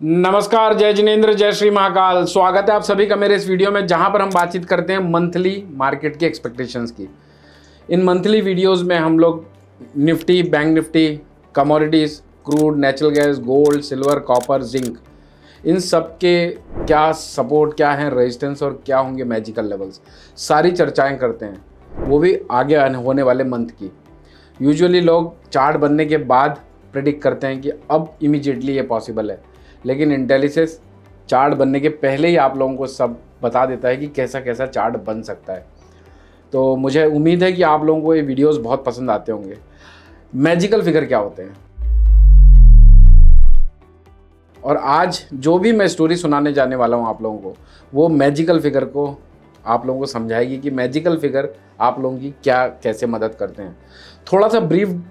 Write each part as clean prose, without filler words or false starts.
नमस्कार, जय जिनेंद्र, जय श्री महाकाल। स्वागत है आप सभी का मेरे इस वीडियो में, जहां पर हम बातचीत करते हैं मंथली मार्केट की एक्सपेक्टेशंस की। इन मंथली वीडियोस में हम लोग Nifty, bank Nifty, commodities, crude, natural gas, gold, silver, copper, zinc, इन सब के क्या सपोर्ट, क्या है रेजिस्टेंस और क्या होंगे मैजिकल लेवल्स, सारी चर्चाएँ करते हैं, वो भी आगे होने वाले मंथ की। यूजुअली लोग चार्ट बनने के बाद प्रेडिक्ट करते हैं कि अब इमीडिएटली ये पॉसिबल है, लेकिन इंटेलिसेस चार्ट बनने के पहले ही आप लोगों को सब बता देता है कि कैसा कैसा चार्ट बन सकता है। तो मुझे उम्मीद है कि आप लोगों को ये वीडियोस बहुत पसंद आते होंगे। मैजिकल फिगर क्या होते हैं, और आज जो भी मैं स्टोरी सुनाने जाने वाला हूँ आप लोगों को, वो मैजिकल फिगर को आप लोगों को समझाएगी कि मैजिकल फिगर आप लोगों की क्या कैसे मदद करते हैं। थोड़ा सा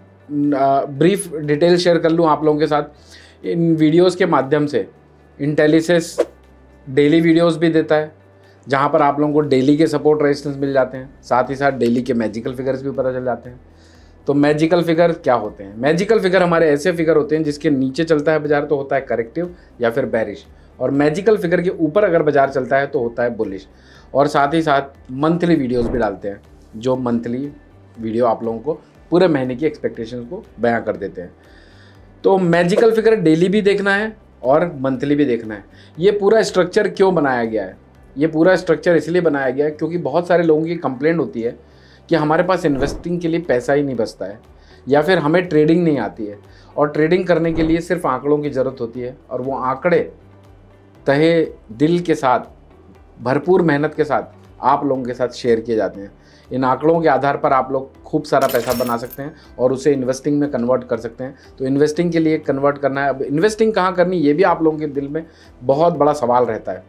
ब्रीफ डिटेल शेयर कर लूँ आप लोगों के साथ। इन वीडियोस के माध्यम से इंटेलिसेस डेली वीडियोस भी देता है, जहां पर आप लोगों को डेली के सपोर्ट रेजिस्टेंस मिल जाते हैं, साथ ही साथ डेली के मैजिकल फिगर्स भी पता चल जाते हैं। तो मैजिकल फिगर क्या होते हैं? मैजिकल फिगर हमारे ऐसे फिगर होते हैं जिसके नीचे चलता है बाजार तो होता है करेक्टिव या फिर बेरिश, और मैजिकल फिगर के ऊपर अगर बाजार चलता है तो होता है बुलिश। और साथ ही साथ मंथली वीडियोज़ भी डालते हैं, जो मंथली वीडियो आप लोगों को पूरे महीने की एक्सपेक्टेशंस को बयां कर देते हैं। तो मैजिकल फिगर डेली भी देखना है और मंथली भी देखना है। ये पूरा स्ट्रक्चर क्यों बनाया गया है? ये पूरा स्ट्रक्चर इसलिए बनाया गया है क्योंकि बहुत सारे लोगों की कंप्लेंट होती है कि हमारे पास इन्वेस्टिंग के लिए पैसा ही नहीं बचता है, या फिर हमें ट्रेडिंग नहीं आती है, और ट्रेडिंग करने के लिए सिर्फ आंकड़ों की ज़रूरत होती है, और वो आंकड़े तहे दिल के साथ, भरपूर मेहनत के साथ आप लोगों के साथ शेयर किए जाते हैं। इन आंकड़ों के आधार पर आप लोग खूब सारा पैसा बना सकते हैं और उसे इन्वेस्टिंग में कन्वर्ट कर सकते हैं। तो इन्वेस्टिंग के लिए कन्वर्ट करना है, अब इन्वेस्टिंग कहाँ करनी, ये भी आप लोगों के दिल में बहुत बड़ा सवाल रहता है।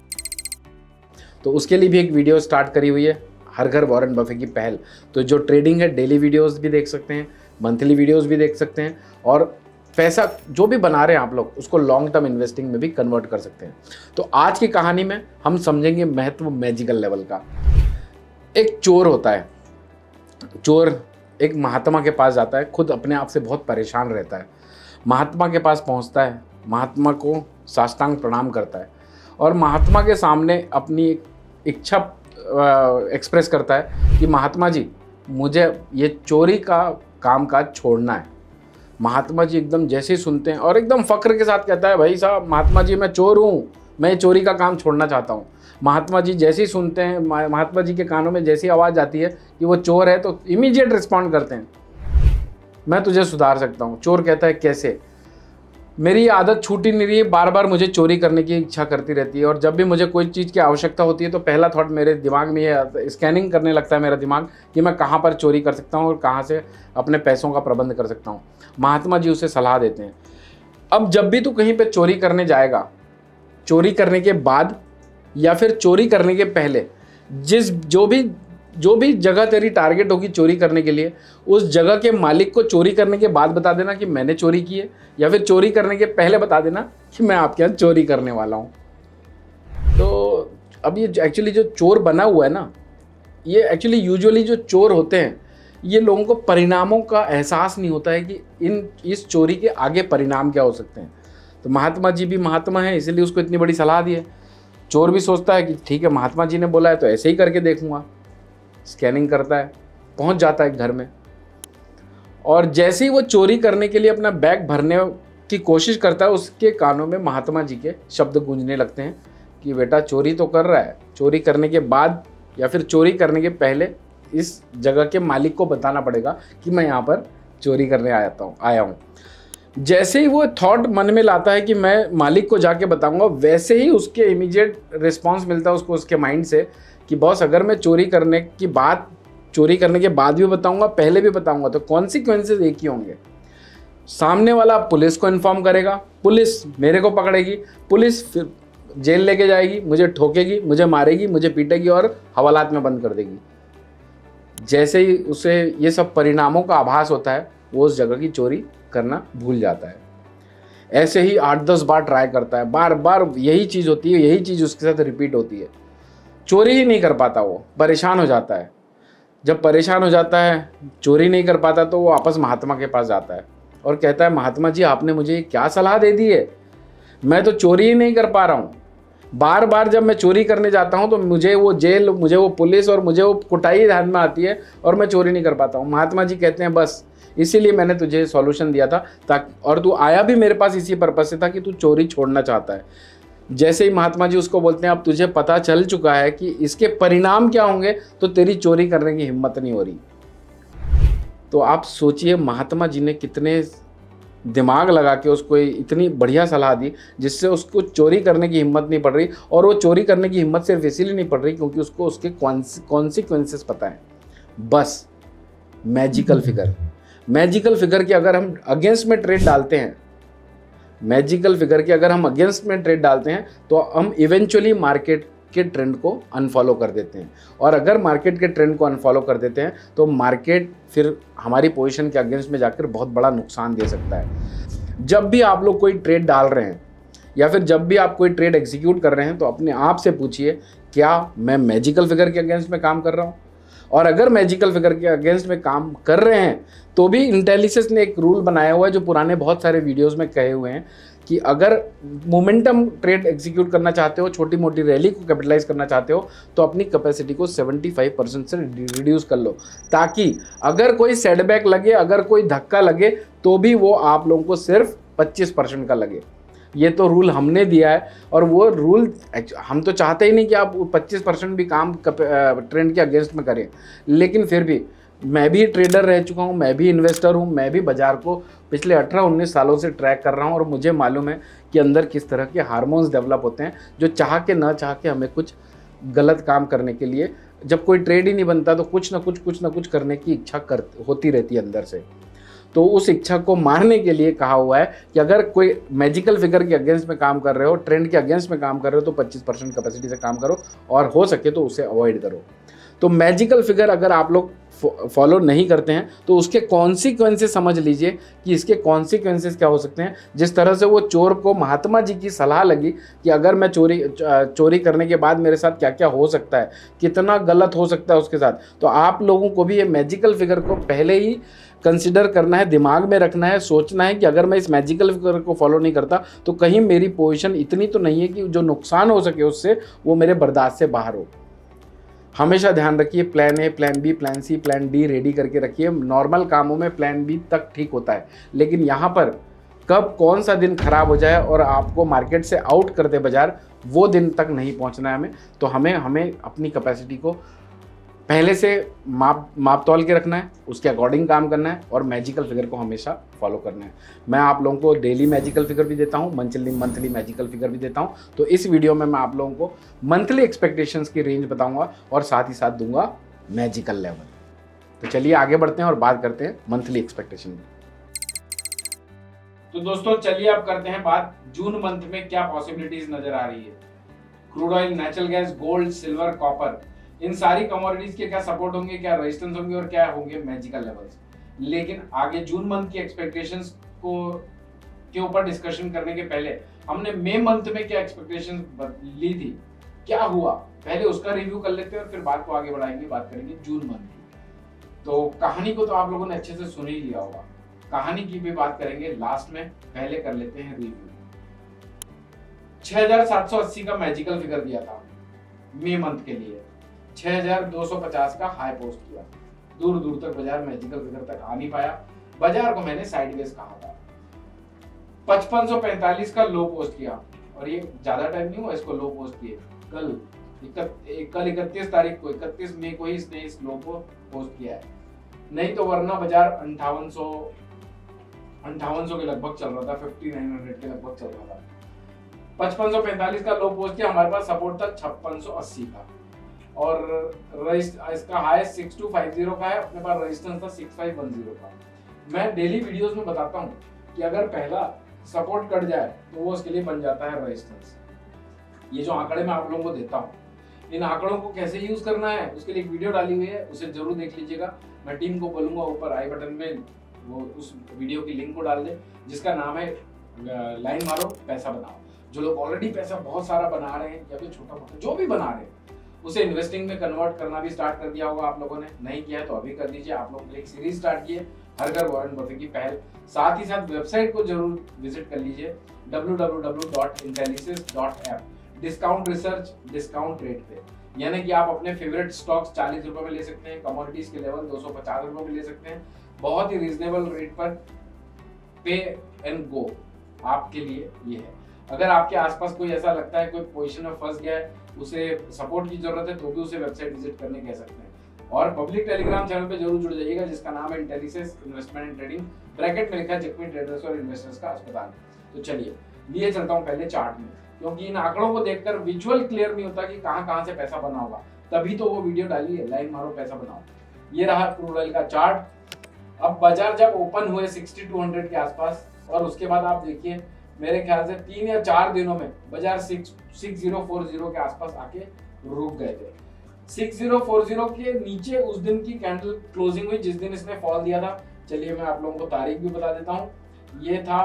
तो उसके लिए भी एक वीडियो स्टार्ट करी हुई है, हर घर वॉरेन बफे की पहल। तो जो ट्रेडिंग है, डेली वीडियोज़ भी देख सकते हैं, मंथली वीडियोज़ भी देख सकते हैं, और पैसा जो भी बना रहे हैं आप लोग उसको लॉन्ग टर्म इन्वेस्टिंग में भी कन्वर्ट कर सकते हैं। तो आज की कहानी में हम समझेंगे महत्व मैजिकल लेवल का। एक चोर होता है, चोर एक महात्मा के पास जाता है, खुद अपने आप से बहुत परेशान रहता है। महात्मा के पास पहुंचता है, महात्मा को साष्टांग प्रणाम करता है, और महात्मा के सामने अपनी एक इच्छा एक्सप्रेस करता है कि महात्मा जी, मुझे ये चोरी का कामकाज छोड़ना है। महात्मा जी एकदम जैसे ही सुनते हैं और एकदम फ़ख्र के साथ कहता है, भाई साहब, महात्मा जी, मैं चोर हूँ, मैं चोरी का काम छोड़ना चाहता हूँ। महात्मा जी जैसे ही सुनते हैं, महात्मा जी के कानों में जैसी आवाज़ आती है कि वो चोर है, तो इमीडिएट रिस्पॉन्ड करते हैं, मैं तुझे सुधार सकता हूँ। चोर कहता है, कैसे? मेरी आदत छूटी नहीं रही है, बार बार मुझे चोरी करने की इच्छा करती रहती है, और जब भी मुझे कोई चीज़ की आवश्यकता होती है तो पहला थॉट मेरे दिमाग में ये स्कैनिंग करने लगता है मेरा दिमाग कि मैं कहाँ पर चोरी कर सकता हूँ और कहाँ से अपने पैसों का प्रबंध कर सकता हूँ। महात्मा जी उसे सलाह देते हैं, अब जब भी तू कहीं पर चोरी करने जाएगा, चोरी करने के बाद या फिर चोरी करने के पहले, जो भी जगह तेरी टारगेट होगी चोरी करने के लिए, उस जगह के मालिक को चोरी करने के बाद बता देना कि मैंने चोरी की है, या फिर चोरी करने के पहले बता देना कि मैं आपके यहाँ चोरी करने वाला हूँ। तो अब ये एक्चुअली जो चोर बना हुआ है ना, ये एक्चुअली यूजुअली जो चोर होते हैं, ये लोगों को परिणामों का एहसास नहीं होता है कि इस चोरी के आगे परिणाम क्या हो सकते हैं। तो महात्मा जी भी महात्मा है, इसीलिए उसको इतनी बड़ी सलाह दी है। चोर भी सोचता है कि ठीक है, महात्मा जी ने बोला है तो ऐसे ही करके देखूंगा। स्कैनिंग करता है, पहुंच जाता है घर में, और जैसे ही वो चोरी करने के लिए अपना बैग भरने की कोशिश करता है, उसके कानों में महात्मा जी के शब्द गूंजने लगते हैं कि बेटा, चोरी तो कर रहा है, चोरी करने के बाद या फिर चोरी करने के पहले इस जगह के मालिक को बताना पड़ेगा कि मैं यहाँ पर चोरी करने आया हूँ। जैसे ही वो थॉट मन में लाता है कि मैं मालिक को जाके बताऊंगा, वैसे ही उसके इमीडिएट रिस्पांस मिलता है उसको, उसके माइंड से, कि बॉस, अगर मैं चोरी करने के बाद भी बताऊंगा, पहले भी बताऊंगा, तो कॉन्सिक्वेंसेस एक ही होंगे। सामने वाला पुलिस को इन्फॉर्म करेगा, पुलिस मेरे को पकड़ेगी, पुलिस फिर जेल लेके जाएगी, मुझे ठोकेगी, मुझे मारेगी, मुझे पीटेगी और हवालात में बंद कर देगी। जैसे ही उसे ये सब परिणामों का आभास होता है, वो उस जगह की चोरी करना भूल जाता है। ऐसे ही 8-10 बार ट्राई करता है, बार बार यही चीज़ होती है, यही चीज़ उसके साथ रिपीट होती है, चोरी ही नहीं कर पाता, वो परेशान हो जाता है। जब परेशान हो जाता है, चोरी नहीं कर पाता, तो वो वापस महात्मा के पास जाता है और कहता है, महात्मा जी, आपने मुझे क्या सलाह दे दी है? मैं तो चोरी ही नहीं कर पा रहा हूँ। बार बार जब मैं चोरी करने जाता हूँ तो मुझे वो जेल, मुझे वो पुलिस और मुझे वो कुटाई ध्यान में आती है और मैं चोरी नहीं कर पाता हूँ। महात्मा जी कहते हैं बस इसीलिए मैंने तुझे सॉल्यूशन दिया था, ताकि, और तू आया भी मेरे पास इसी पर्पज से था कि तू चोरी छोड़ना चाहता है। जैसे ही महात्मा जी उसको बोलते हैं अब तुझे पता चल चुका है कि इसके परिणाम क्या होंगे, तो तेरी चोरी करने की हिम्मत नहीं हो रही। तो आप सोचिए महात्मा जी ने कितने दिमाग लगा के उसको इतनी बढ़िया सलाह दी, जिससे उसको चोरी करने की हिम्मत नहीं पड़ रही। और वो चोरी करने की हिम्मत सिर्फ इसीलिए नहीं पड़ रही क्योंकि उसको उसके कॉन्सिक्वेंसेस पता है। बस मैजिकल फिगर, मैजिकल फिगर के अगर हम अगेंस्ट में ट्रेड डालते हैं, मैजिकल फिगर के अगर हम अगेंस्ट में ट्रेड डालते हैं तो हम इवेंचुअली मार्केट के ट्रेंड को अनफॉलो कर देते हैं। और अगर मार्केट के ट्रेंड को अनफॉलो कर देते हैं तो मार्केट फिर हमारी पोजीशन के अगेंस्ट में जाकर बहुत बड़ा नुकसान दे सकता है। जब भी आप लोग कोई ट्रेड डाल रहे हैं या फिर जब भी आप कोई ट्रेड एग्जीक्यूट कर रहे हैं तो अपने आप से पूछिए क्या मैं मैजिकल फिगर के अगेंस्ट में काम कर रहा हूँ। और अगर मैजिकल फिगर के अगेंस्ट में काम कर रहे हैं तो भी इंटेलिसेस ने एक रूल बनाया हुआ है जो पुराने बहुत सारे वीडियोस में कहे हुए हैं कि अगर मोमेंटम ट्रेड एग्जीक्यूट करना चाहते हो, छोटी मोटी रैली को कैपिटलाइज करना चाहते हो, तो अपनी कैपेसिटी को 75% से रिड्यूस कर लो, ताकि अगर कोई सेटबैक लगे, अगर कोई धक्का लगे तो भी वो आप लोगों को सिर्फ 25% का लगे। ये तो रूल हमने दिया है और वो रूल हम तो चाहते ही नहीं कि आप 25% भी काम ट्रेंड के अगेंस्ट में करें, लेकिन फिर भी मैं भी ट्रेडर रह चुका हूँ, मैं भी इन्वेस्टर हूँ, मैं भी बाज़ार को पिछले 18-19 सालों से ट्रैक कर रहा हूँ और मुझे मालूम है कि अंदर किस तरह के हार्मोन्स डेवलप होते हैं जो चाह के ना चाह के हमें कुछ गलत काम करने के लिए, जब कोई ट्रेड ही नहीं बनता तो कुछ ना कुछ करने की इच्छा होती रहती है अंदर से। तो उस इच्छा को मारने के लिए कहा हुआ है कि अगर कोई मैजिकल फिगर के अगेंस्ट में काम कर रहे हो, ट्रेंड के अगेंस्ट में काम कर रहे हो, तो 25% कैपेसिटी से काम करो और हो सके तो उसे अवॉइड करो। तो मैजिकल फिगर अगर आप लोग फॉलो नहीं करते हैं तो उसके कॉन्सिक्वेंसेस समझ लीजिए कि इसके कॉन्सिक्वेंसेस क्या हो सकते हैं। जिस तरह से वो चोर को महात्मा जी की सलाह लगी कि अगर मैं चोरी करने के बाद मेरे साथ क्या क्या हो सकता है, कितना गलत हो सकता है उसके साथ, तो आप लोगों को भी ये मैजिकल फिगर को पहले ही कंसिडर करना है, दिमाग में रखना है, सोचना है कि अगर मैं इस मैजिकल फिगर को फॉलो नहीं करता तो कहीं मेरी पोजीशन इतनी तो नहीं है कि जो नुकसान हो सके उससे वो मेरे बर्दाश्त से बाहर हो। हमेशा ध्यान रखिए plan A, plan B, plan C, plan D ready करके रखिए। नॉर्मल कामों में प्लान बी तक ठीक होता है, लेकिन यहाँ पर कब कौन सा दिन खराब हो जाए और आपको मार्केट से आउट कर दे बाजार, वो दिन तक नहीं पहुँचना है हमें। तो हमें अपनी कैपेसिटी को पहले से माप तौल के रखना है, उसके अकॉर्डिंग काम करना है और मैजिकल फिगर को हमेशा फॉलो करना है। मैं आप लोगों को डेली मैजिकल फिगर भी देता हूँ, मंथली मैजिकल फिगर भी देता हूँ। तो इस वीडियो में मैं आप लोगों को मंथली एक्सपेक्टेशंस की रेंज बताऊंगा और साथ ही साथ दूंगा मैजिकल लेवल। तो चलिए आगे बढ़ते हैं और बात करते हैं मंथली एक्सपेक्टेशन की। तो दोस्तों चलिए अब करते हैं बात जून मंथ में क्या पॉसिबिलिटीज नजर आ रही है। Crude oil, natural gas, gold, silver, copper, इन सारी कमोडिटीज के क्या सपोर्ट होंगे, क्या रेजिस्टेंस होंगे और क्या होंगे मैजिकल लेवल्स। लेकिन आगे जून मंथ की एक्सपेक्टेशंस को के ऊपर डिस्कशन करने के पहले हमने मई मंथ में क्या एक्सपेक्टेशन ली थी, क्या हुआ, पहले उसका रिव्यू कर लेते हैं और फिर बात को आगे बढ़ाएंगे, बात करेंगे जून मंथ की। तो कहानी को तो आप लोगों ने अच्छे से सुन ही लिया होगा, कहानी की भी बात करेंगे लास्ट में, पहले कर लेते हैं रिव्यू। 6780 का मैजिकल फिगर दिया था मई मंथ के लिए, 6250 का हाई पोस्ट किया। दूर दूर तक बाजार मैजिकल फिगर तक आ नहीं पाया, बाजार को मैंने साइडवेज कहा था। 5545 का लो पोस्ट किया और ये ज्यादा टाइम नहीं हुआ इसको लो पोस्ट किए, कल 31 तारीख को, 31 मई को ही इसने इस लो को पोस्ट किया है। नहीं तो वरना बाजार 5800 के लगभग चल रहा था, 5900 के लगभग चल रहा था। 5545 का लो पोस्ट किया, हमारे पास सपोर्ट था 5680 का और इसका हाई 6250 का है, अपने पास रेजिस्टेंस था 6510 का। मैं डेली वीडियोस में बताता हूँ कि अगर पहला सपोर्ट कट जाए तो वो उसके लिए बन जाता है रेजिस्टेंस। ये जो आंकड़े मैं आप लोगों को देता हूँ, इन आंकड़ों को कैसे यूज करना है उसके लिए एक वीडियो डाली हुई है, उसे जरूर देख लीजिएगा। मैं टीम को बोलूंगा ऊपर आई बटन में वो उस वीडियो की लिंक को डाल दे, जिसका नाम है लाइन मारो पैसा बनाओ। जो लोग ऑलरेडी पैसा बहुत सारा बना रहे हैं या फिर छोटा मोटा जो भी बना रहे हैं, उसे इन्वेस्टिंग में कन्वर्ट करना भी स्टार्ट कर दिया होगा आप लोगों ने, नहीं किया है तो अभी कर दीजिए। आप लोगों ने एक सीरीज स्टार्ट की है हर घर वॉरेन बफे की पहल। साथ ही साथ वेबसाइट को जरूर विजिट कर लीजिए www.intellisys.app। Discount research, discount rate पे, यानी कि आप अपने फेवरेट स्टॉक्स 40 रुपए में ले सकते हैं, कमोडिटीज के लेवल 250 रुपए में ले सकते हैं, बहुत ही रीजनेबल रेट पर। पे एंड गो आपके लिए ये है। अगर आपके आसपास कोई ऐसा लगता है कोई पोजीशन में फंस गया है, उसे सपोर्ट की जरूरत है, तो भी उसे वेबसाइट विजिट करने कह सकते हैं। और पब्लिक टेलीग्राम चैनल पे जरूर जुड़ जाइएगा जिसका नाम है Intellisys investment and trading, bracket में लिखा है जख्मी ट्रेडर्स और इन्वेस्टर्स का अस्पताल। तो चलिए लिए चलता हूँ पहले चार्ट में, क्योंकि इन आंकड़ों को देखकर विजुअल क्लियर नहीं होता कि कहाँ से पैसा बना होगा, तभी तो वो वीडियो डालिए, लाइन मारो पैसा बनाओ। ये रहा क्रूड ऑयल का चार्ट। अब बाजार जब ओपन हुए 6200 के आसपास, और उसके बाद आप देखिए मेरे ख्याल से 3 या 4 दिनों में बाजार 6040 के आसपास आके रुक गए थे। 6040 के नीचे उस दिन की कैंडल क्लोजिंग हुई जिस दिन इसने फॉल दिया था। चलिए मैं आप लोगों को तारीख भी बता देता हूँ। ये था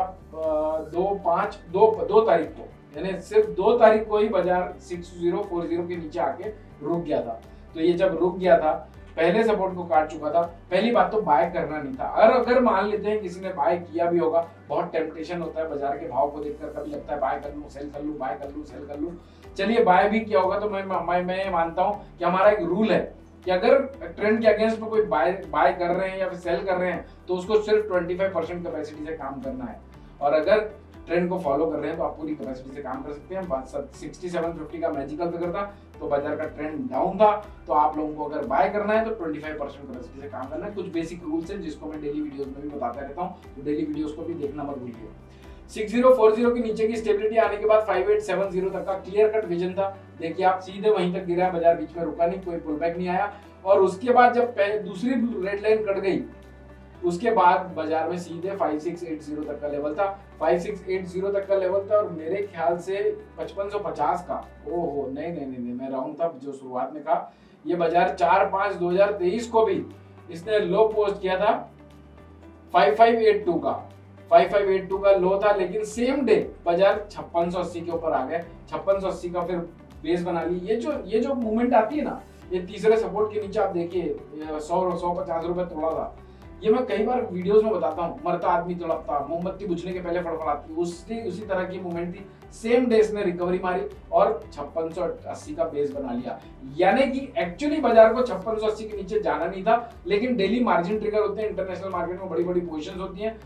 2 तारीख को, यानी सिर्फ 2 तारीख को ही बाजार 6040 के नीचे आके रुक गया था। तो ये जब रुक गया था, पहले सपोर्ट को काट चुका था। पहली बात तो बाय करना नहीं था, और अगर मान लेते हैं किसी ने बाय किया भी होगा, बहुत टेम्पटेशन होता है बाजार के भाव को देखकर, कभी लगता है बाय कर लूं, सेल कर लूं, बाय कर लूं, सेल कर लूं। चलिए बाय भी किया होगा तो मैं मानता हूं कि हमारा एक रूल है कि अगर ट्रेंड के अगेंस्ट में कोई बाय कर रहे हैं या फिर सेल कर रहे हैं तो उसको सिर्फ 25% कैपेसिटी से काम करना है, और अगर ट्रेंड को फॉलो कर रहे हैं तो आप पूरी कैपेसिटी से काम कर सकते हैं। 6750 का मैजिकल फिगर था, तो बाजार का ट्रेंड डाउन था, तो आप लोगों को अगर बाय करना है तो 25% कैपेसिटी से काम करना है। कुछ बेसिक रूल्स हैं जिसको मैं डेली वीडियोस में भी बताता रहता हूँ, तो डेली वीडियोस को भी देखना मत भूलिए। 6040 के नीचे की स्टेबिलिटी आने के बाद 5870 तक का क्लियर कट विजन था। देखिए आप सीधे वहीं तक गिरा, बाजार बीच में रुका नहीं, कोई पुल बैक नहीं आया, और उसके बाद जब दूसरी रेड लाइन कट गई, उसके बाद बाजार में सीधे 5680 तक का लेवल था। 5680 तक का लेवल था, और मेरे ख्याल से 5550 का, ओहो नहीं मैं राउंड था जो शुरुआत में कहा। ये बाजार 4/5/2023 को भी इसने लो पोस्ट किया था 5582 का। 5582 का लो था, लेकिन सेम डे बाजार 5680 के ऊपर आ गए। 5680 का फिर बेस बना ली। ये जो मूवमेंट आती है ना, ये तीसरे सपोर्ट के नीचे आप देखिए 150 रुपए तोड़ा था। ये मैं कई बार वीडियोस में बताता हूँ, मरता आदमी तड़पता, मोमबत्ती बुझने के पहले फड़फड़ाती, उसी तरह की मूवमेंट थी। सेम डे इसने रिकवरी मारी और 5680 का बेस बना लिया। यानी कि एक्चुअली बाजार को 5680 के नीचे जाना नहीं था, लेकिन डेली मार्जिन ट्रिगर होते हैं इंटरनेशनल मार्केट में, बड़ी बड़ी पोजीशंस होती हैं,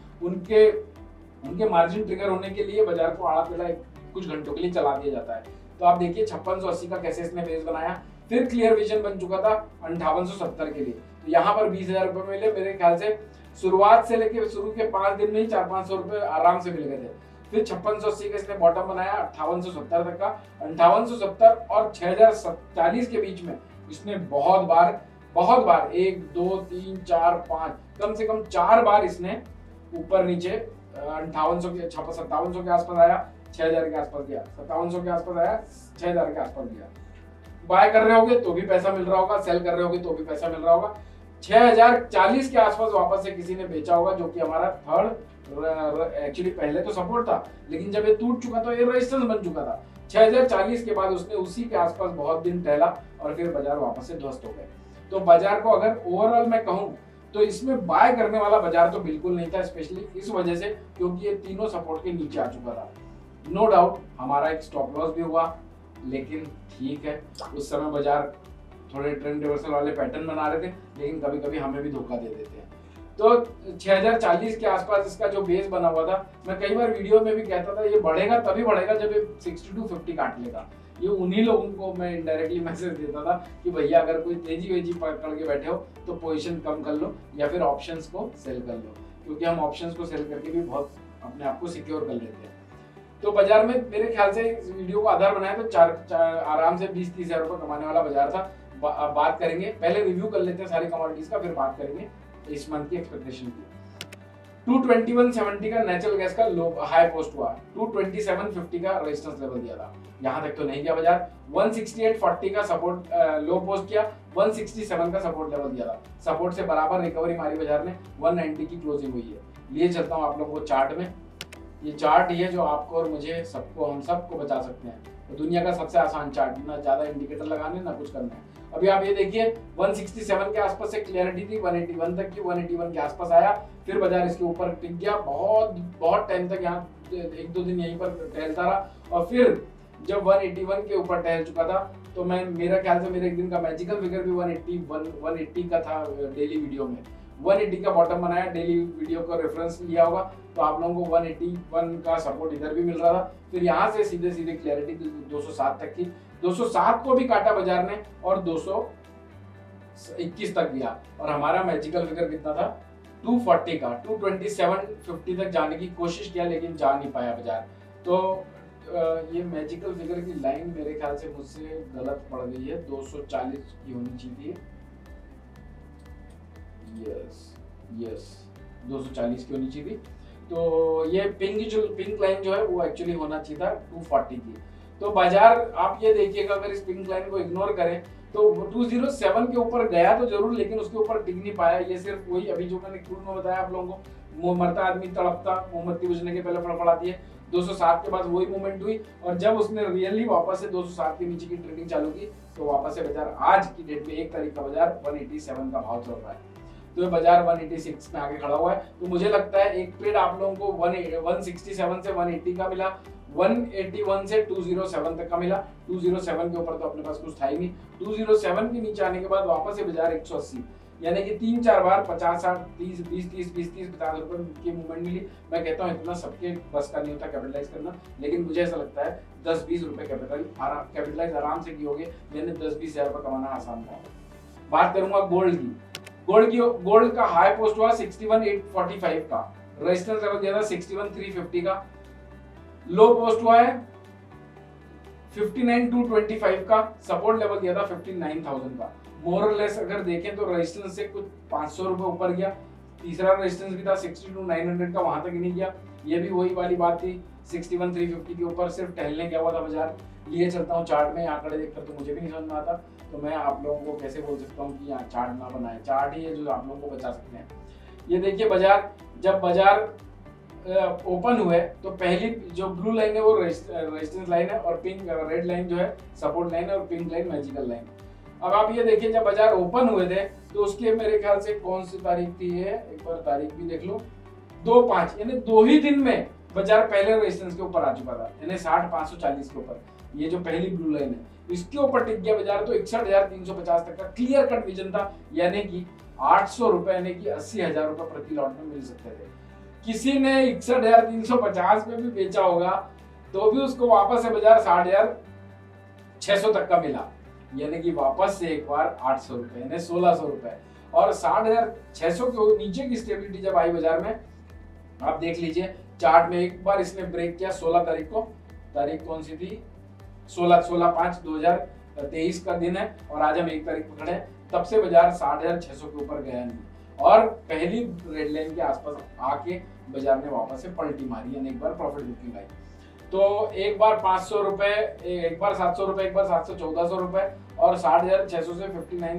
उनके मार्जिन ट्रिगर होने के लिए बाजार को आड़ा टेढ़ा कुछ घंटों के लिए चला दिया जाता है। तो आप देखिए 5680 का कैसे इसने बेस बनाया। फिर क्लियर विजन बन चुका था 5870 के लिए, तो यहाँ पर 20,000 रुपए मिले। मेरे ख्याल से शुरुआत से लेके शुरू के 5 दिन में ही 400-500 रुपए आराम से मिल गए थे। फिर 5680 का इसने बॉटम बनाया 5870 तक का। 5870 और 6040 के बीच में इसने बहुत बार 1 2 3 4 5 कम से कम 4 बार इसने ऊपर नीचे 5800 के 5700 के आसपास आया, 6000 के आसपास गया, 5700 के आसपास आया, 6000 के आसपास गया। बाय कर रहे होगे तो भी पैसा मिल रहा होगा, सेल कर रहे होगे तो भी पैसा मिल रहा होगा। 6040 के आसपास वापस से किसी ने बेचा होगा, जो कि हमारा थर्ड, एक्चुअली पहले तो सपोर्ट था, लेकिन जब ये टूट चुका तो ये रेजिस्टेंस बन चुका था। 6040 के बाद उसने उसी के आसपास बहुत दिन टहला और फिर बाजार वापस से ध्वस्त हो गए। तो बाजार को अगर ओवरऑल मैं कहूं तो इसमें बाय करने वाला बाजार तो बिल्कुल नहीं था, स्पेशली इस वजह से क्योंकि ये तीनों सपोर्ट के नीचे आ चुका था। नो डाउट हमारा एक स्टॉप लॉस भी हुआ, लेकिन ठीक है, उस समय बाजार थोड़े ट्रेंड रिवर्सल वाले पैटर्न बना रहे थे, लेकिन कभी कभी हमें भी धोखा दे देते हैं। तो 6040 के आसपास इसका जो बेस बना हुआ था, मैं कई बार वीडियो में भी कहता था ये बढ़ेगा तभी बढ़ेगा जब ये 6250 काट लेगा। ये उन्हीं लोगों को मैं इनडायरेक्टली मैसेज देता था कि भैया अगर कोई तेजी वेजी पकड़ के बैठे हो तो पोजीशन कम कर लो या फिर ऑप्शंस को सेल कर लो, क्योंकि हम ऑप्शंस को सेल करके भी बहुत अपने आप को सिक्योर कर लेते हैं। तो बाजार में मेरे ख्याल से इस वीडियो को आधार बनाया तो आराम से 20-30 हजार रुपये कमाने वाला बाजार था। बात करेंगे, पहले रिव्यू कर लेते हैं सारी कमोडिटीज का, फिर बात करेंगे इस मंथ की एक्सपेक्टेशन की। 221.70 का नेचुरल गैस का लो हाई पोस्ट हुआ, 227.50 का रेजिस्टेंस लेवल दिया था, यहाँ तक तो नहीं गया बाजार। 168.40 का सपोर्ट लो पोस्ट किया, 167 का सपोर्ट लेवल दिया था, सपोर्ट से बराबर रिकवरी मारी बाजार ने, 190 की क्लोजिंग हुई है। लिए चलता हूँ आप लोगों को चार्ट में। ये चार्ट ही है जो आपको और मुझे सबको, हम सबको बचा सकते हैं। तो दुनिया का सबसे आसान चार्ट, ना ज्यादा इंडिकेटर लगाने ना कुछ करना है, अभी आप ये देखिए 167 के आसपास से क्लियरिटी थी, 181 तक की, 181 के आसपास आया, फिर बाजार इसके ऊपर टिक गया, बहुत बहुत टाइम तक यहाँ 1-2 दिन यहीं पर टहलता रहा, और फिर जब 181 के ऊपर टहल चुका था तो मैं, मेरा ख्याल से मेरे एक दिन का मैजिकल फिगर भी 180 का था डेली वीडियो में, 180 का बॉटम बनाया, डेली वीडियो का रेफरेंस लिया होगा तो आप लोगों को 181 का सपोर्ट इधर भी मिल रहा था, फिर यहाँ से सीधे सीधे क्लैरिटी 207 तक की, 207 को भी काटा बाजार ने और 221 तक गया, और हमारा मैजिकल फिगर कितना था 240 का, 227.50 तक जाने की कोशिश किया लेकिन जा नहीं पाया बाजार। तो ये मैजिकल फिगर की लाइन मेरे ख्याल से मुझसे गलत पड़ गई है, 240 की होनी चाहिए, यस 240 की होनी चाहिए। तो ये पिंक लाइन जो है वो एक्चुअली होना चाहिए था 240 की। तो बाजार आप ये देखिएगा, अगर इस पिंक लाइन को इग्नोर करें तो 207 के ऊपर गया तो जरूर, लेकिन उसके ऊपर टिक नहीं पाया। ये सिर्फ वही अभी जो मैंने शुरू में बताया आप लोगों को, मरता आदमी तड़पता, मोमबत्ती बुझने के पहले फड़फड़ाती है, 207 के बाद वही मूवमेंट हुई, और जब उसने रियली वापस से 207 के नीचे की ट्रेडिंग चालू की तो वापस से बाजार आज की डेट में 1 तारीख का बाजार 187 का भाव चल रहा है, तो ये बाजार 186 में आके खड़ा हुआ है। तो मुझे लगता है एक ट्रेड आप लोगों को 167 से 180 का मिला, 181 से 207 तक का मिला, 207 के ऊपर तो अपने पास कुछ था ही नहीं, 207 के नीचे आने के बाद वापस से बाजार 180, यानी कि 3-4 बार 50-60, 30-20-30, 50 रुपए की मूवमेंट मिली। मैं कहता हूँ इतना सबके बस का नहीं होता कैपिटलाइज करना, लेकिन मुझे ऐसा लगता है 10-20 रुपए कैपिटलाइज आराम से कियोगे, यानी 10-20 हजार रुपए कमाना आसान था। बात करूंगा गोल्ड की, गोल्ड का हाई पोस्ट हुआ 61,845 का, रेजिस्टेंस लेवल दिया था 61,350 का, लो पोस्ट हुआ है 59,225 का, सपोर्ट लेवल दिया था 59,000 का। मोर और लेस अगर देखें तो रेजिस्टेंस से कुछ 500 रुपए ऊपर गया, तीसरा रेजिस्टेंस भी था 62,900 का, वहां तक ही नहीं गया, ये भी वही वाली बात थी 61,350 के ऊपर सिर्फ टहलने गया हुआ था बाजार। लिए चलता हूँ चार्ट में, आंकड़े देखकर तो मुझे भी नहीं समझ में आता, तो मैं आप लोगों को कैसे बोल सकता हूँ कि यहाँ चार्ट ना बनाए, चार्ट ही है जो आप लोगों को बचा सकते हैं। ये देखिए बाजार, जब बाजार ओपन हुए तो पहली जो ब्लू लाइन है वो रेजिस्टेंस लाइन है, और पिंक रेड लाइन जो है सपोर्ट लाइन है, और पिंक लाइन मैजिकल लाइन। अब आप ये देखिए जब बाजार ओपन हुए थे तो उसके मेरे ख्याल से कौन सी तारीख थी ये, एक बार तारीख भी देख लो, 2-5, यानी 2 ही दिन में बाजार पहले रेजिस्टेंस के ऊपर आ चुका था, यानी 60,540 के ऊपर, ये जो पहली ब्लू लाइन है इसके ऊपर टिक गया बाजार, तो 61,350 तक का क्लियर कट विजन था, यानी कि 800 रुपए यानी कि 80,000 रुपए प्रति लॉट में मिल सकते थे। किसी ने 61,350 में भी बेचा होगा तो भी उसको वापस से बाजार 60,600 तक का मिला, यानी कि वापस से एक बार 800 रुपए यानी 1,600 रुपए, और 60,600 के नीचे की स्टेबिलिटी जब आई बाजार में, आप देख लीजिए चार्ट में एक बार इसने ब्रेक किया 16 तारीख को, तारीख कौन सी थी, 16/5/2023 का दिन है, और आज हम 1 तारीख को खड़े हैं, तब से बाजार 60,600 के ऊपर गया नहीं, और पहली रेड लाइन के आसपास आके बाजार ने वापस से पलटी मारी, यानी एक बार प्रॉफिट बुकिंग आई। तो एक बार 500 रुपए, एक बार 700 रुपए, एक बार 700-1400 रुपए, और 60,600 से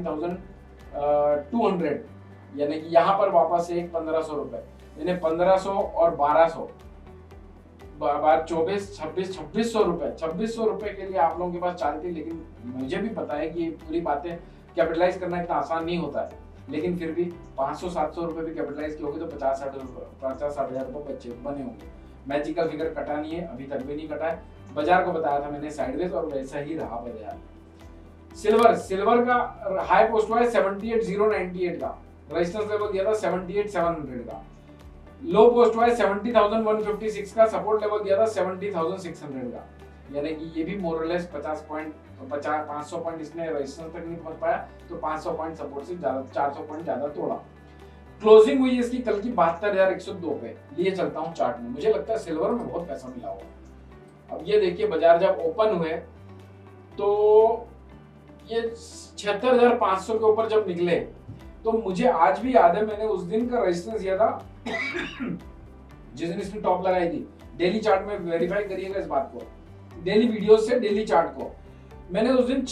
59,200, यानी कि यहाँ पर वापस से 1,500 रुपए, यानी 1500 और 1200 बार 2600 रुपए, 2600 रुपए के लिए आप लोगों के पास चाल थी, लेकिन मुझे भी पता है कि ये पूरी बातें कैपिटलाइज करना इतना आसान नहीं होता है, लेकिन फिर भी 500-700 रुपए भी कैपिटलाइज किए होगे तो 50-60 हजार रुपए बचे बने होंगे। मैजिकल फिगर कटा नहीं है, अभी तक भी नहीं कटा है, बाजार को बताया था मैंने साइडवेज, और वैसा ही रहा बाजार। सिल्वर का हाई पोस्ट हुआ है 78,098 का, रेजिस्टेंस लेवल दिया था 78,700 का, लो पोस्ट हुआ है 70,156 का, सपोर्ट लेवल दिया था 70,600 का, यानी कि ये भी मोरलेस 500 पॉइंट इसने रेजिस्टेंस तक नहीं पहुंच पाया, तो 500 पॉइंट सपोर्ट से ज्यादा 400 पॉइंट ज्यादा तोड़ा। क्लोजिंग हुई इसकी कल की 72,102 पे। लिए चलता हूं चार्ट में, मुझे लगता है सिल्वर में बहुत पैसा मिला होगा। अब ये देखिए बाजार जब ओपन हुए तो ये 76,500 के ऊपर जब निकले, तो मुझे आज भी याद है मैंने उस दिन का रेजिस्टेंस दिया था जिस दिन इसने टॉप लगाई थी। डेली चार्ट में वेरीफाई करिएगा इस बात को, डेली वीडियो से डेली चार्ट को। मैंने उस दिन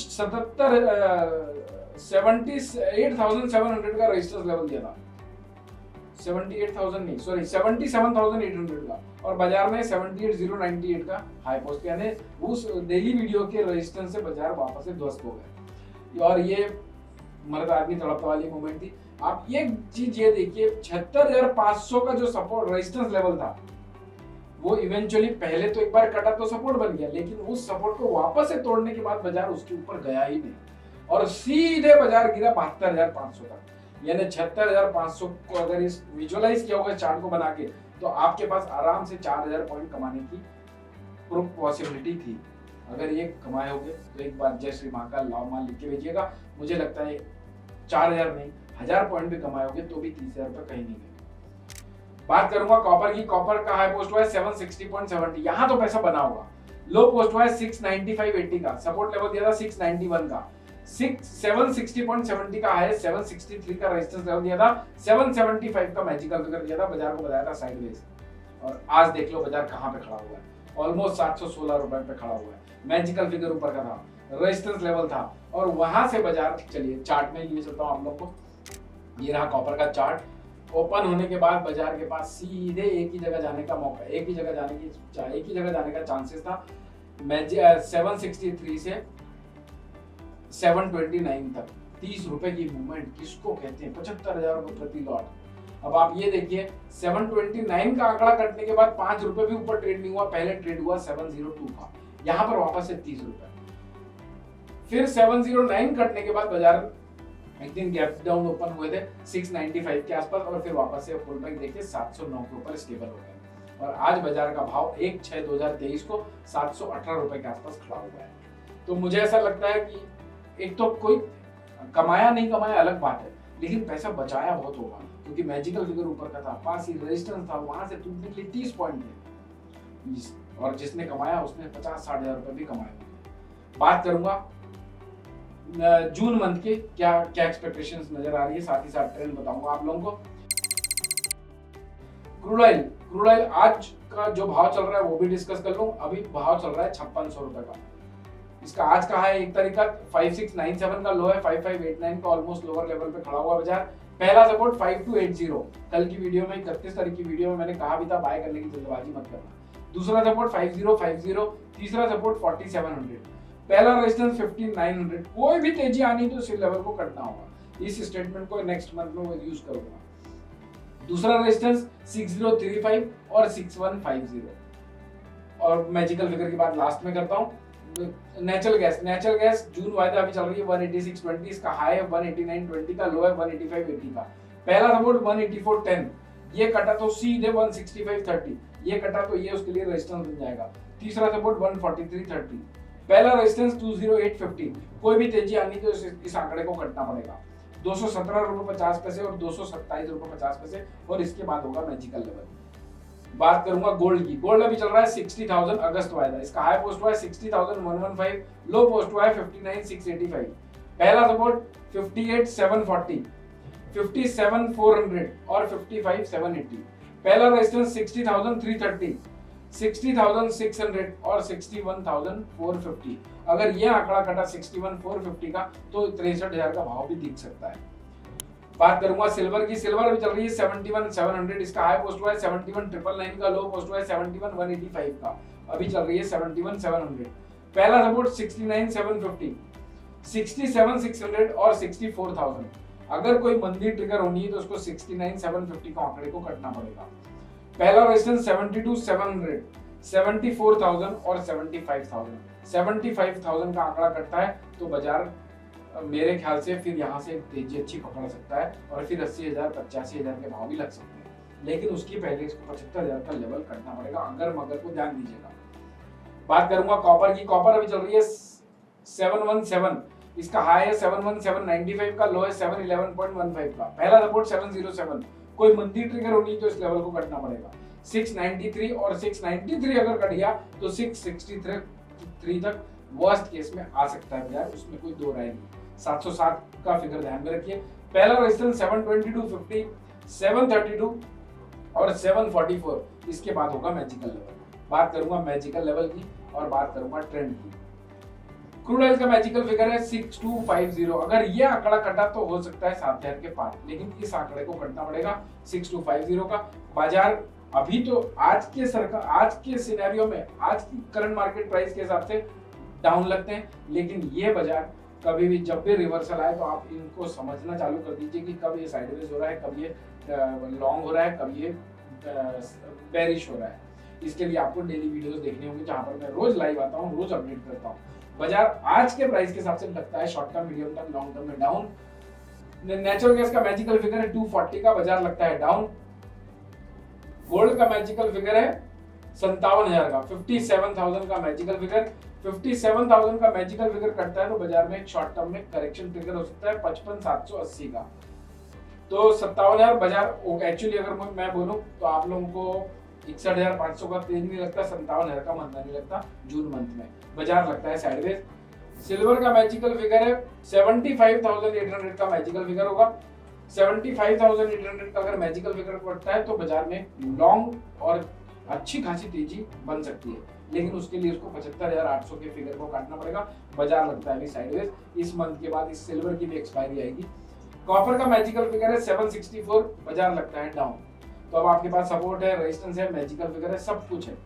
78,700 का रेजिस्टेंस लेवल दिया था, 78,000 नहीं सॉरी 77,800 का, और बाजार में 78,098 का हाई पोस्ट, यानी उस डेली वीडियो के रेजिस्टेंस से बाजार वापस से ध्वस्त हो गए। और ये मर्द आदमी तड़पता वाली मूवमेंट थी। आप ये चीज ये देखिए 76,500 का जो सपोर्ट रेजिस्टेंस लेवल था वो इवेंचुअली पहले तो एक बार कटा तो सपोर्ट बन गया, लेकिन उस सपोर्ट को वापस से तोड़ने के बाद बाजार उसके ऊपर गया ही नहीं और सीधे बाजार गिरा 72,500 तक। यानी 76,500 को अगर इस विजुअलाइज किया होगा चार्ट को बना के तो आपके पास आराम से 4,000 पॉइंट कमाने की पॉसिबिलिटी थी। अगर ये कमाए होगे तो एक बार जय श्री महाकाल लाभ मान लिख के भेजिएगा। मुझे लगता है 4,000 नहीं 1,000 पॉइंट भी कमाए होगे तो भी 30,000 रुपए कहीं नहीं गए। बात करूंगा कॉपर की। कॉपर का हाई पोस्ट हुआ है 760.70, यहाँ तो पैसा बना होगा। लो पोस्ट हुआ है 695.80 का, सपोर्ट लेवल दिया था 691 का, 760.70 का हाई, 763 का रेजिस्टेंस लेवल दिया था, 775 का मैजिकल फिगर दिया था, बाजार को बताया था साइडवेज। और आज देख लो बाजार कहाँ पे खड़ा हुआ है, ऑलमोस्ट 716 रुपए पे खड़ा हुआ है। मैजिकल फिगर ऊपर का था, रेजिस्टेंस लेवल था और वहां से बाजार, चलिए चार्ट में लिए चलता हूं आप लोग को। ये रहा कॉपर का चार्ट। ओपन होने के बाद बाजार के पास सीधे एक ही जगह जाने का मौका, एक ही जगह जाने का चांसेस था। 763 से 729 तक 30 रुपए की मूवमेंट किसको कहते हैं, 75,000 रुपए प्रति लॉट। अब आप ये देखिए 729 का आंकड़ा कटने के बाद 5 रुपए भी ऊपर ट्रेड नहीं हुआ, पहले ट्रेड हुआ 702 का, यहाँ पर वापस से 30 रुपए। फिर 709 कटने के बाद बाजार एक दिन गैप डाउन ओपन हुए थे 695 के आसपास और फिर वापस से फुल बैक देखिए 709 के ऊपर स्टेबल हो गए और आज बाजार का भाव 1/6/2023 को 718 रुपए के आसपास खड़ा हुआ है। तो मुझे ऐसा लगता है कि एक तो कोई कमाया नहीं कमाया अलग बात है, लेकिन पैसा बचाया बहुत होगा क्योंकि मैजिकल फिगर ऊपर का था, पास ही रेजिस्टेंस था, वहां से टूटने के लिए 30 पॉइंट थे और जिसने कमाया उसने 50-60 हजार रुपए भी कमाए। बात करूंगा जून मंथ के क्या एक्सपेक्टेशंस नजर आ रही है, साथ ही साथ ट्रेंड बताऊंगा आप लोगों को। क्रूड ऑयल आज का जो भाव चल रहा है वो भी डिस्कस कर लूं। अभी भाव चल रहा है 5600 रुपए का। इसका आज का है 1 तारीख का 5697 का लो है 5589 का, ऑलमोस्ट लोअर लेवल पे खड़ा हुआ बाजार। पहला सपोर्ट 5280, कल की वीडियो में 31 तारीख की वीडियो में मैंने कहा भी था बाय करने की जल्दबाजी मत करना। दूसरा सपोर्ट 5050, तीसरा सपोर्ट 4700, पहला रेजिस्टेंस 15900। कोई भी तेजी आनी तो इस लेवल को कटना होगा। इस स्टेटमेंट को नेक्स्ट मंथ में यूज करूंगा। दूसरा रेजिस्टेंस 6035 और 6150 और मैजिकल फिगर की बात लास्ट में करता हूं। नेचुरल गैस जून वायदा अभी चल रही है 186.20, इसका हाई है 189.20 का, लो है 185.80 का। पहला सपोर्ट 184.10, ये कटा तो सीधे 165.30, ये कटा तो ये उसके लिए रेजिस्टेंस बन जाएगा। तीसरा सपोर्ट 143.30, पहला रेजिस्टेंस 208.50। कोई भी तेजी आनी तो इस आंकड़े को कटना पड़ेगा। 217 रुपए 50 पैसे और 227 रुपए 50 पैसे और इसके बाद होगा मैजिकल लेवल। बात करूंगा गोल्ड की। गोल्ड अभी चल रहा है 60,000 अगस्त वायदा, इसका हाई पोस्ट हुआ है 60,115, लो पोस्ट हुआ है 59,685। पहला सपोर्ट 58,740, 57,400 और 55,780। पहला रेजिस्टेंस 60,330, 60,600 और 61,450। अगर ये आंकड़ा कटा 61,450 का तो 63,000 का भाव भी दिख सकता है। बात करूंगा सिल्वर की। सिल्वर अभी चल रही है 71,700, इसका हाई पोस्ट हुआ है 71,999 का, लो पोस्ट हुआ है 71,185 का, अभी चल रही है 71,700। पहला सपोर्ट 69,750, 67,600 और 64,000। अगर कोई मंदी ट्रिगर होनी है तो उसको 69,750 का आंकड़े को कटना पड़ेगा। पहला रेजिस्टेंस 72,700, 74,000 और 75,000। 75,000 का आंकड़ा कटता है तो बाजार मेरे ख्याल से फिर यहाँ से तेजी अच्छी पकड़ सकता है और फिर 80,000 85,000 के भाव भी लग सकते हैं, लेकिन उसकी पहले इसको 75,000 का लेवल कटना पड़ेगा। अगर मगर को ध्यान दीजिएगा। बात करूंगा कॉपर की। कॉपर अभी चल रही है 717, इसका हाई है 71795 का, लो है 711.15 का। पहला सपोर्ट 707, कोई मंदी ट्रिगर होनी तो इस लेवल को कटना पड़ेगा। 693 और 693 अगर कट गया तो 663 तक वर्स्ट केस में आ सकता है बाजार, उसमें कोई दो राय नहीं। 707 का फिगर ध्यान में रखिए। पहला रेजिस्टेंस 722.50, 732 और 744, इसके बाद होगा मैजिकल लेवल। बात करूंगा मैजिकल लेवल की और बात करूंगा ट्रेंड की। क्रूड ऑयल का मैजिकल फिगर है 6250। अगर ये आंकड़ा कटा तो हो सकता है 7,000 के पार, लेकिन इस आंकड़े को कटना पड़ेगा 6250 का। बाजार अभी तो आज के सिनेरियो में, आज की करंट मार्केट प्राइस के हिसाब से डाउन लगते हैं, लेकिन ये बाजार कभी भी जब भी रिवर्सल आए तो आप इनको समझना चालू कर दीजिए कि कब ये साइडवेज हो रहा है, कब ये लॉन्ग हो रहा है, कब ये बेरिश हो रहा है। इसके लिए आपको डेली वीडियोस देखने होंगे जहां पर मैं रोज लाइव आता हूं, रोज अपडेट करता हूं। बाजार आज के प्राइस के हिसाब से लगता है short term, medium term, long term में डाउन। नेचुरल गैस का मैजिकल फिगर है 240 का, बाजार लगता है डाउन। गोल्ड का मैजिकल फिगर है 57,000 का, 57,000 का मैजिकल फिगर। 57,000 का मैजिकल फिगर करता है तो बाजार में एक शॉर्ट टर्म में करेक्शन ट्रिगर हो सकता है 55,780 का। तो 57,000 बाजार एक्चुअली अगर मैं बोलूं तो आप लोगों को 61,500 का तेज नहीं लगता, 57,000 का मंदा नहीं लगता। जून मंथ में बाजार लगता है साइडवेज। सिल्वर का मैजिकल फिगर है 75,800 का मैजिकल फिगर होगा। 75,800 का अगर मैजिकल फिगर पड़ता है तो बाजार में लॉन्ग और अच्छी खासी तेजी बन सकती है, लेकिन उसके लिए उसको 75,800 के फिगर को काटना पड़ेगा। बाजार लगता है अभी साइडवेज। इस मंथ के बाद इस सिल्वर की भी एक्सपायरी आएगी। कॉपर का मैजिकल फिगर है 764, बाजार लगता है डाउन। तो अब आपके पास सपोर्ट है, रेजिस्टेंस है, मैजिकल फिगर है, सब कुछ है,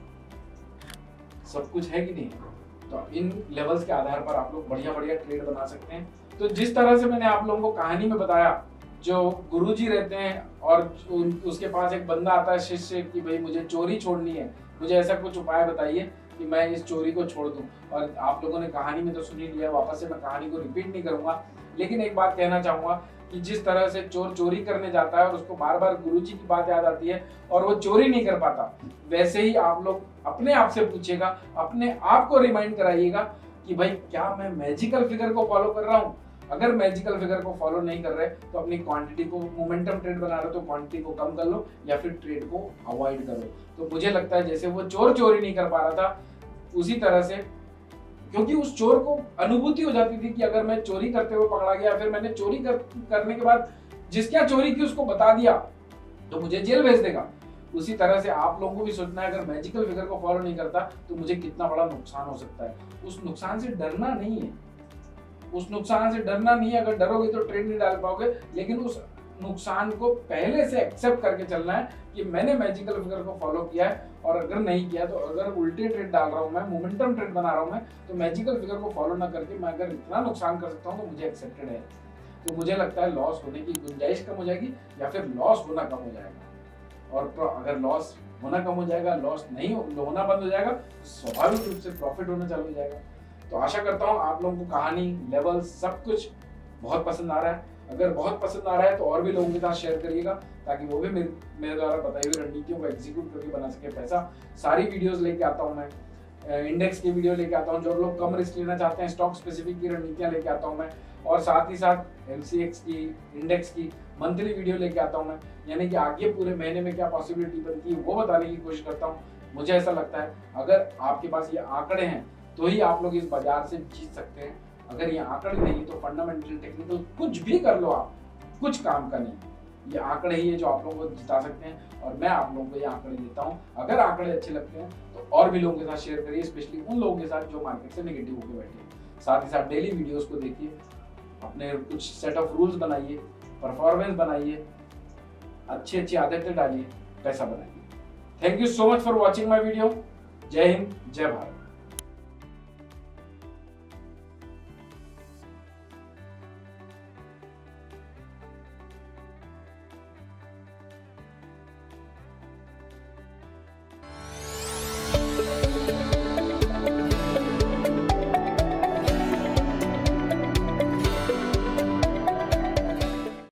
सब कुछ है कि नहीं? तो इन लेवल्स के आधार पर आप लोग बढ़िया बढ़िया ट्रेड बना सकते हैं। तो जिस तरह से मैंने आप लोगों को कहानी में बताया, जो गुरुजी रहते हैं और उसके पास एक बंदा आता है शिष्य कि भाई मुझे चोरी छोड़नी है, मुझे ऐसा कुछ उपाय बताइए कि मैं इस चोरी को छोड़ दूं। और आप लोगों ने कहानी में तो सुन ही लिया, वापस से मैं कहानी को रिपीट नहीं करूंगा, लेकिन एक बात कहना चाहूंगा कि जिस तरह से चोर चोरी करने जाता है और उसको बार बार गुरुजी की बात याद आती है और वो चोरी नहीं कर पाता, वैसे ही आप लोग अपने आप से पूछिएगा, अपने आप को रिमाइंड कराइएगा कि भाई क्या मैं मैजिकल फिगर को फॉलो कर रहा हूँ। अगर मैजिकल फिगर को फॉलो नहीं कर रहे तो अपनी क्वांटिटी को, मोमेंटम ट्रेड बना रहे हो तो क्वांटिटी को कम कर लो या फिर ट्रेड को अवॉइड करो। तो मुझे लगता है जैसे वो चोर चोरी नहीं कर पा रहा था, उसी तरह से, क्योंकि उस चोर को अनुभूति हो जाती थी कि अगर मैं चोरी करते हुए पकड़ा गया, फिर मैंने चोरी करने के बाद जिसका चोरी की उसको बता दिया तो मुझे जेल भेज देगा। उसी तरह से आप लोगों को भी सोचना है, अगर मैजिकल फिगर को फॉलो नहीं करता तो मुझे कितना बड़ा नुकसान हो सकता है। उस नुकसान से डरना नहीं है, उस नुकसान से डरना नहीं है। अगर डरोगे तो ट्रेड नहीं डाल पाओगे, लेकिन उस नुकसान को पहले से एक्सेप्ट करके चलना है कि मैंने मैजिकल फिगर को फॉलो किया है, और अगर नहीं किया तो अगर उल्टे ट्रेड डाल रहा हूं मैं, मोमेंटम ट्रेड बना रहा हूं मैं, तो मैजिकल फिगर को फॉलो ना करके मैं अगर इतना नुकसान कर सकता हूं तो मुझे एक्सेप्टेड है। तो मुझे लगता है लॉस होने की गुंजाइश कम हो जाएगी या फिर लॉस होना कम हो जाएगा। और अगर लॉस होना कम हो जाएगा, लॉस नहीं होना बंद हो जाएगा, स्वाभाविक रूप से प्रॉफिट होना चालू हो जाएगा। तो आशा करता हूँ आप लोगों को कहानी, लेवल, सब कुछ बहुत पसंद आ रहा है। अगर बहुत पसंद आ रहा है तो और भी लोगों के साथ शेयर करिएगा, ताकि वो भी मेरे द्वारा बताई हुई रणनीतियों को एग्जीक्यूट करके बना सके पैसा। सारी वीडियोस लेके आता हूँ मैं, इंडेक्स की वीडियो लेके आता हूँ, जो लोग कम रिस्क लेना चाहते हैं स्टॉक स्पेसिफिक की रणनीतियां लेके आता हूँ मैं, और साथ ही साथ एमसीएक्स की, इंडेक्स की मंथली वीडियो लेके आता हूँ मैं, यानी कि आगे पूरे महीने में क्या पॉसिबिलिटी बनती है वो बताने की कोशिश करता हूँ। मुझे ऐसा लगता है अगर आपके पास ये आंकड़े हैं तो ही आप लोग इस बाजार से जीत सकते हैं। अगर ये आंकड़े नहीं तो फंडामेंटल, टेक्निकल कुछ भी कर लो आप, कुछ काम का नहीं। ये आंकड़े ही है जो आप लोगों को जिता सकते हैं, और मैं आप लोगों को ये आंकड़े देता हूँ। अगर आंकड़े अच्छे लगते हैं तो और भी लोगों के साथ शेयर करिए, स्पेशली उन लोगों के साथ जो मार्केट से नेगेटिव होकर बैठे हैं। साथ ही साथ डेली वीडियोस को देखिए, अपने कुछ सेट ऑफ रूल्स बनाइए, परफॉर्मेंस बनाइए, अच्छी आदतें डालिए, पैसा बनाइए। Thank you so much for watching my video. जय हिंद, जय भारत।